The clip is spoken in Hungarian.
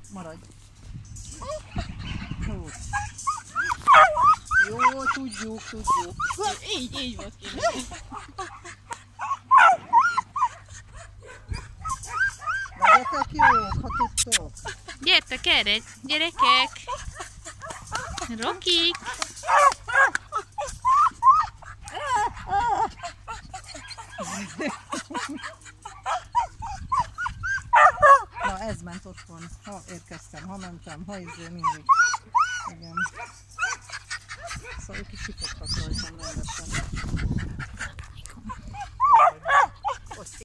Maradj. Jó, tudjuk. Így volt ki. Legyetek jók, ha tudtok. Gyertek erre, gyerekek! Rokik! Na ez ment otthon, ha érkeztem, ha mentem, ha izé mindig. Igen. Szóval ők is kifogtak rajtam rendesen.